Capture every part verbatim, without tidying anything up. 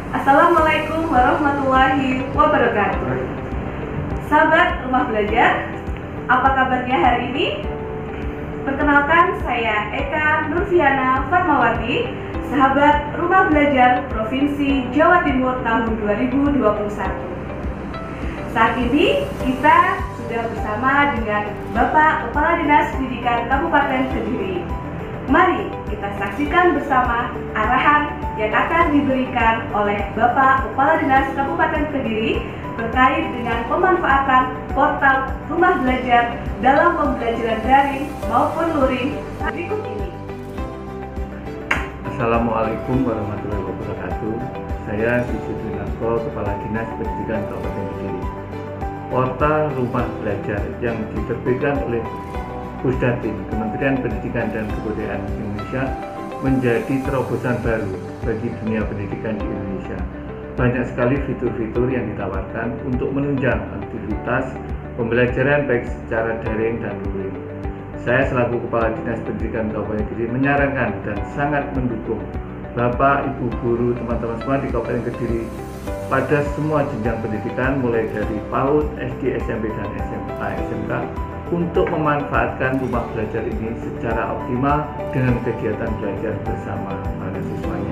Assalamualaikum warahmatullahi wabarakatuh. Sahabat Rumah Belajar, apa kabarnya hari ini? Perkenalkan, saya Eka Nurfiana Fatmawati, sahabat Rumah Belajar Provinsi Jawa Timur tahun dua ribu dua puluh satu. Saat ini kita sudah bersama dengan Bapak Kepala Dinas Pendidikan Kabupaten Kediri. Mari kita saksikan bersama arahan yang akan diberikan oleh Bapak Kepala Dinas Kabupaten Kediri terkait dengan pemanfaatan portal Rumah Belajar dalam pembelajaran daring maupun luring berikut ini. Assalamualaikum warahmatullahi wabarakatuh. Saya Sisi Dwinarko, Kepala Dinas Pendidikan Kabupaten Kediri. Portal Rumah Belajar yang diterbitkan oleh Pusdatin, Kementerian Pendidikan dan Kebudayaan Indonesia, menjadi terobosan baru bagi dunia pendidikan di Indonesia. Banyak sekali fitur-fitur yang ditawarkan untuk menunjang aktivitas pembelajaran baik secara daring dan luring. Saya selaku Kepala Dinas Pendidikan Kabupaten Kediri menyarankan dan sangat mendukung Bapak, Ibu guru, teman-teman semua di Kabupaten Kediri pada semua jenjang pendidikan mulai dari PAUD, S D, S M P, dan S M A, S M K untuk memanfaatkan rumah belajar ini secara optimal dengan kegiatan belajar bersama para siswanya.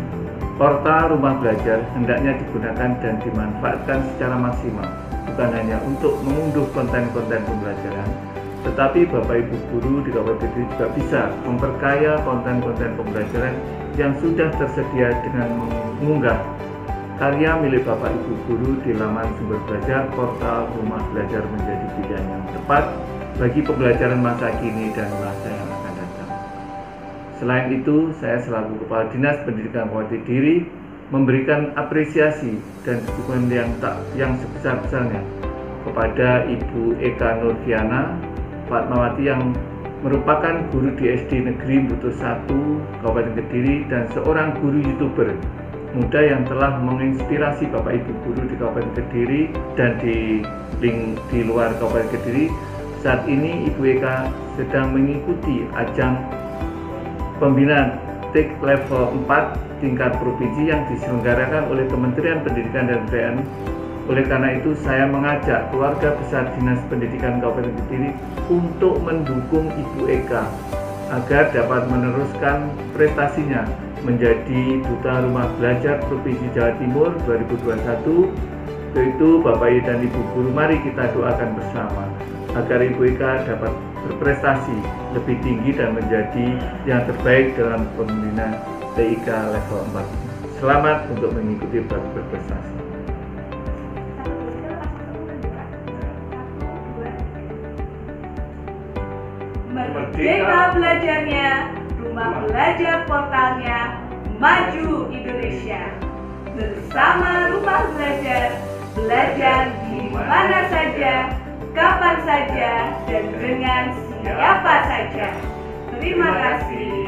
Portal Rumah Belajar hendaknya digunakan dan dimanfaatkan secara maksimal, bukan hanya untuk mengunduh konten-konten pembelajaran, tetapi Bapak Ibu guru di Kabupaten Kediri juga bisa memperkaya konten-konten pembelajaran yang sudah tersedia dengan mengunggah karya milik Bapak Ibu guru di laman sumber belajar. Portal Rumah Belajar menjadi pilihan yang tepat bagi pembelajaran masa kini dan masa yang akan datang. Selain itu, saya selaku Kepala Dinas Pendidikan Kabupaten Kediri memberikan apresiasi dan dukungan yang tak yang sebesar-besarnya kepada Ibu Eka Nurfiana Fatmawati yang merupakan guru di S D Negeri Butuh satu Kabupaten Kediri dan seorang guru YouTuber muda yang telah menginspirasi Bapak Ibu guru di Kabupaten Kediri dan di link di luar Kabupaten Kediri. Saat ini Ibu Eka sedang mengikuti ajang pembinaan T I K level empat tingkat provinsi yang diselenggarakan oleh Kementerian Pendidikan dan Kebudayaan. Oleh karena itu, saya mengajak keluarga besar Dinas Pendidikan Kabupaten Kediri untuk mendukung Ibu Eka agar dapat meneruskan prestasinya menjadi Duta Rumah Belajar Provinsi Jawa Timur dua ribu dua puluh satu. Yaitu Bapak Ibu dan Ibu guru, mari kita doakan bersama agar Ibu Eka dapat berprestasi lebih tinggi dan menjadi yang terbaik dalam pembinaan T I K level empat. Selamat untuk mengikuti berprestasi. Merdeka belajarnya, Rumah Belajar portalnya, maju Indonesia. Bersama Rumah Belajar, belajar di mana saja, kapan saja, dan dengan siapa saja. Terima kasih.